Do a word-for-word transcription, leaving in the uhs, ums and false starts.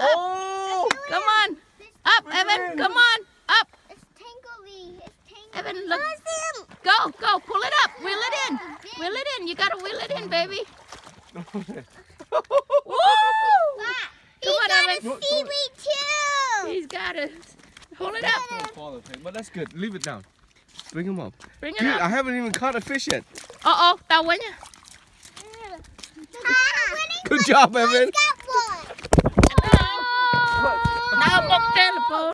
Oh! Come on. Up, Evan. Come on. Up. It's tingly. It's tingly. Evan, look. Go, go. Pull it up. Wheel it in. Wheel it in. You got to wheel it in, baby. Woo! He Come on, got Evan. a seaweed too. He's got to hold it up. But that's good. Leave it down. Bring him up. Bring it Dude, up. I haven't even caught a fish yet. Uh-oh. Tawa niya. Good job, Evan. Got one. Nakapok telephone.